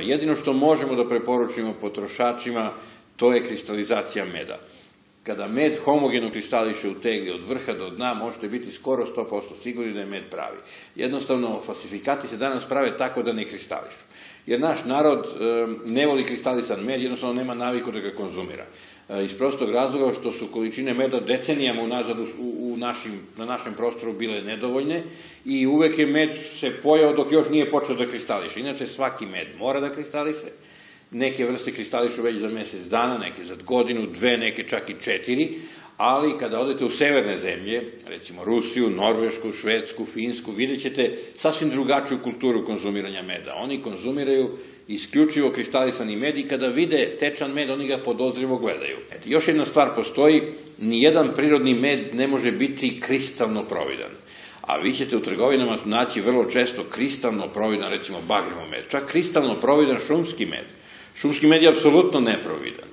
Jedino što možemo da preporučimo potrošačima, to je kristalizacija meda. Kada med homogeno kristališe u tegli od vrha do dna, možete biti skoro 100% sigurni da je med pravi. Jednostavno, falsifikati se danas prave tako da ne kristališu. Jer naš narod ne voli kristalisan med, jednostavno nema naviku da ga konzumira. Iz prostog razloga što su količine meda decenijama unazad na našem prostoru bile nedovoljne i uvek je med se pojao dok još nije počeo da kristališe. Inače, svaki med mora da kristališe. Neke vrste kristališu već za mesec dana, neke za godinu, dve, neke čak i 4, ali kada odete u severne zemlje, recimo Rusiju, Norvešku, Švedsku, Finsku, vidjet ćete sasvim drugačiju kulturu konzumiranja meda. Oni konzumiraju isključivo kristalisani med i kada vide tečan med, oni ga podozrivo gledaju. Još jedna stvar postoji, nijedan prirodni med ne može biti kristalno providan. A vi ćete u trgovinama naći vrlo često kristalno providan, recimo bagremo med, čak kristalno providan šumski med. Šumski med je apsolutno neprovidan.